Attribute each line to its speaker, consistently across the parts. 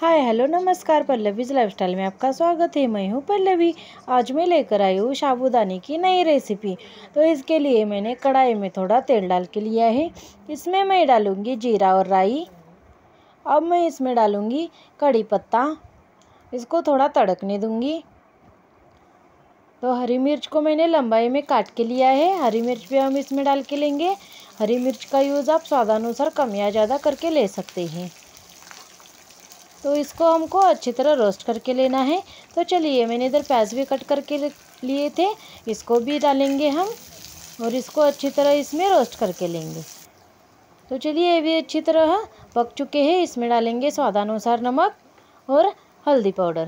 Speaker 1: Hi hello नमस्कार, Pallavi's lifestyle में आपका स्वागत है। मैं हूँ पल्लवी। आज मैं लेकर आई हूँ साबूदाने की नई रेसिपी। तो इसके लिए मैंने कढ़ाई में थोड़ा तेल डाल के लिया है। इसमें मैं डालूँगी जीरा और राई। अब मैं इसमें डालूँगी कड़ी पत्ता। इसको थोड़ा तड़कने दूँगी। तो हरी मिर्च को मैंने लंबाई में काट के लिया है। हरी मिर्च भी हम इसमें डाल के लेंगे। हरी मिर्च का यूज़ आप स्वादानुसार कम या ज़्यादा करके ले सकते हैं। तो इसको हमको अच्छी तरह रोस्ट करके लेना है। तो चलिए, मैंने इधर प्याज भी कट करके लिए थे, इसको भी डालेंगे हम और इसको अच्छी तरह इसमें रोस्ट करके लेंगे। तो चलिए, ये भी अच्छी तरह पक चुके हैं। इसमें डालेंगे स्वादानुसार नमक और हल्दी पाउडर।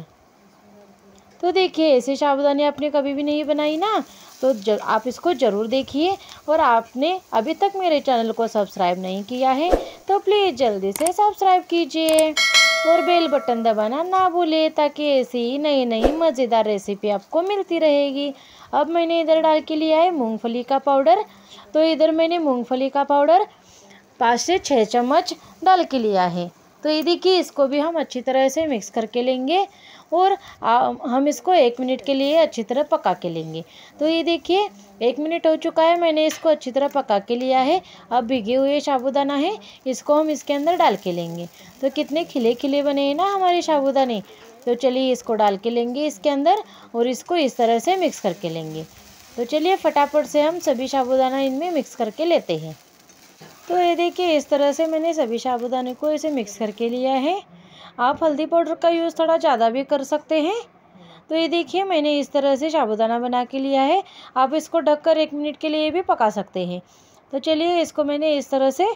Speaker 1: तो देखिए, ऐसे साबूदाने आपने कभी भी नहीं बनाई ना, तो आप इसको ज़रूर देखिए। और आपने अभी तक मेरे चैनल को सब्सक्राइब नहीं किया है तो प्लीज़ जल्दी से सब्सक्राइब कीजिए और बेल बटन दबाना ना भूलें, ताकि ऐसी ही नई नई मज़ेदार रेसिपी आपको मिलती रहेगी। अब मैंने इधर डाल के लिया है मूंगफली का पाउडर। तो इधर मैंने मूंगफली का पाउडर 5 से 6 चम्मच डाल के लिया है। तो ये देखिए, इसको भी हम अच्छी तरह से मिक्स करके लेंगे और हम इसको 1 मिनट के लिए अच्छी तरह पका के लेंगे। तो ये देखिए, 1 मिनट हो चुका है, मैंने इसको अच्छी तरह पका के लिया है। अब भिगे हुए साबूदाना है, इसको हम इसके अंदर डाल के लेंगे। तो कितने खिले खिले बने हैं ना हमारे साबूदाने। तो चलिए, इसको डाल के लेंगे इसके अंदर और इसको इस तरह से मिक्स करके लेंगे। तो चलिए, फटाफट से हम सभी साबूदाना इनमें मिक्स करके लेते हैं। तो ये देखिए, इस तरह से मैंने सभी साबूदाने को ऐसे मिक्स करके लिया है। आप हल्दी पाउडर का यूज़ थोड़ा ज़्यादा भी कर सकते हैं। तो ये देखिए, मैंने इस तरह से साबूदाना बना के लिया है। आप इसको ढककर 1 मिनट के लिए भी पका सकते हैं। तो चलिए, इसको मैंने इस तरह से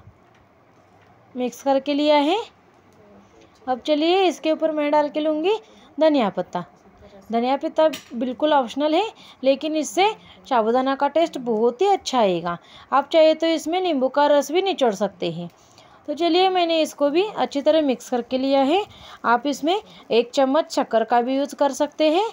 Speaker 1: मिक्स करके लिया है। अब चलिए, इसके ऊपर मैं डाल के लूँगी धनिया पत्ता। धनिया पत्ता बिल्कुल ऑप्शनल है, लेकिन इससे साबूदाना का टेस्ट बहुत ही अच्छा आएगा। आप चाहे तो इसमें नींबू का रस भी निचोड़ सकते हैं। तो चलिए, मैंने इसको भी अच्छी तरह मिक्स करके लिया है। आप इसमें 1 चम्मच शक्कर का भी यूज़ कर सकते हैं।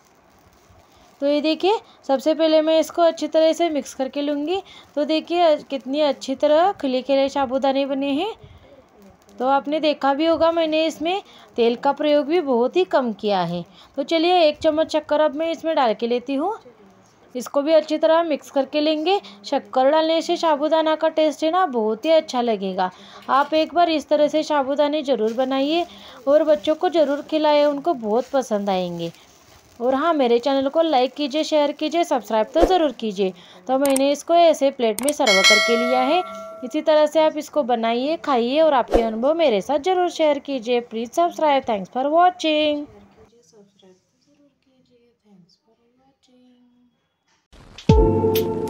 Speaker 1: तो ये देखिए, सबसे पहले मैं इसको अच्छी तरह से मिक्स करके लूँगी। तो देखिए, कितनी अच्छी तरह खिले खिले साबूदाने बने हैं। तो आपने देखा भी होगा, मैंने इसमें तेल का प्रयोग भी बहुत ही कम किया है। तो चलिए, 1 चम्मच शक्कर अब मैं इसमें डाल के लेती हूँ। इसको भी अच्छी तरह मिक्स करके लेंगे। शक्कर डालने से साबूदाना का टेस्ट है ना, बहुत ही अच्छा लगेगा। आप एक बार इस तरह से साबूदाने ज़रूर बनाइए और बच्चों को ज़रूर खिलाएं, उनको बहुत पसंद आएंगे। और हाँ, मेरे चैनल को लाइक कीजिए, शेयर कीजिए, सब्सक्राइब तो ज़रूर कीजिए। तो मैंने इसको ऐसे प्लेट में सर्व करके लिया है। इसी तरह से आप इसको बनाइए, खाइए और आपके अनुभव मेरे साथ ज़रूर शेयर कीजिए। Please subscribe. Thanks for watching.
Speaker 2: Subscribe तो ज़रूर कीजिए। Thanks for watching.